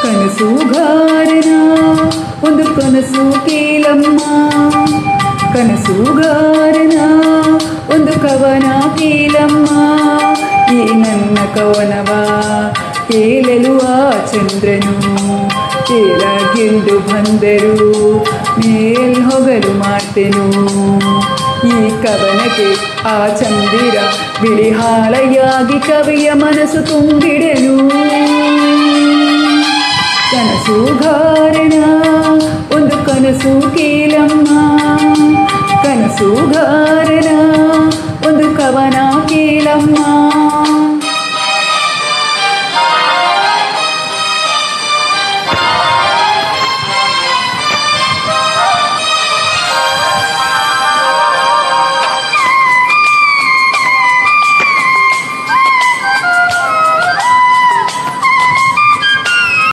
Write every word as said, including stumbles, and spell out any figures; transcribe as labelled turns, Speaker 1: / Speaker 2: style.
Speaker 1: ಕನಸುಗಾರನ ಒಂದು ಕನಸು ಕೇಳಮ್ಮ, ಕನಸುಗಾರನ ಒಂದು ಕವನ ಕೇಳಮ್ಮ. ಈ ನನ್ನ ಕವನವ ಕೇಳಲು ಆ ಚಂದ್ರನು ಕೆಳಗಿಂದು ಬಂದರು ಮೇಲ್ ಹೋಗಲು ಮಾಡ್ತೆನು. ಈ ಕವನಕ್ಕೆ ಆ ಚಂದಿರ ಬಿಳಿ ಹಾಳೆಯಾಗಿ ಕವಿಯ ಮನಸ್ಸು ತುಂಬಿಡೆನು. ಕನಸುಗಾರನ ಒಂದು ಕನಸು ಕೇಳಮ್ಮ, ಕನಸುಗಾರನ ಒಂದು ಕವನ ಕೇಳಮ್ಮ.